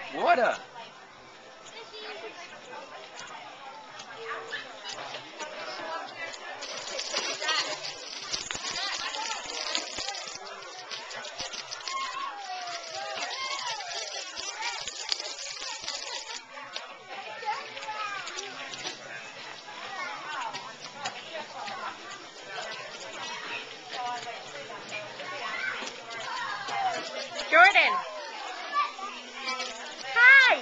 Water. Jordan. Hi.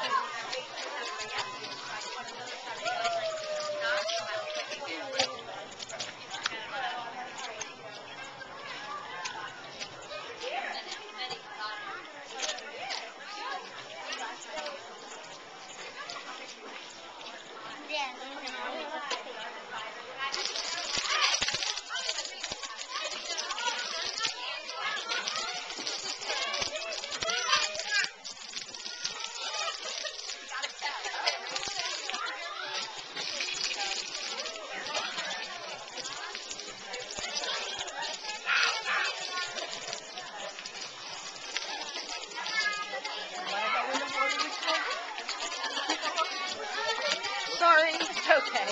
Sorry, it's okay.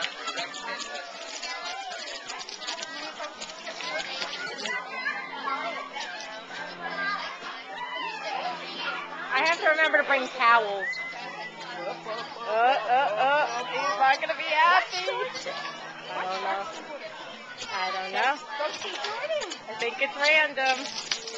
I have to remember to bring towels. He's not gonna be happy. I don't know. I think it's random.